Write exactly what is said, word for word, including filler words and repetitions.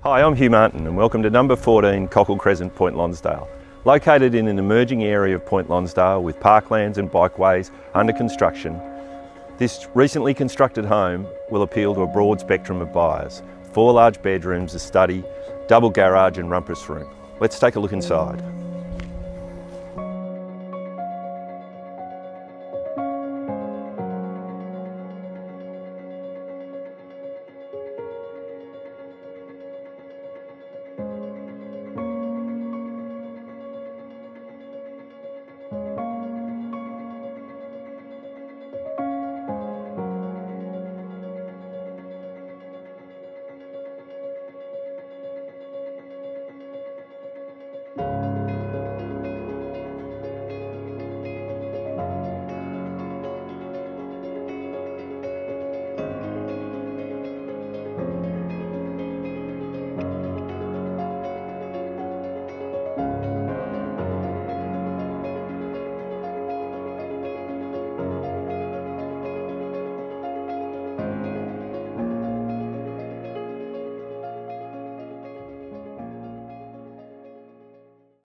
Hi, I'm Hugh Martin and welcome to number fourteen Cockle Crescent, Point Lonsdale. Located in an emerging area of Point Lonsdale with parklands and bikeways under construction, this recently constructed home will appeal to a broad spectrum of buyers. Four large bedrooms, a study, double garage and rumpus room. Let's take a look inside.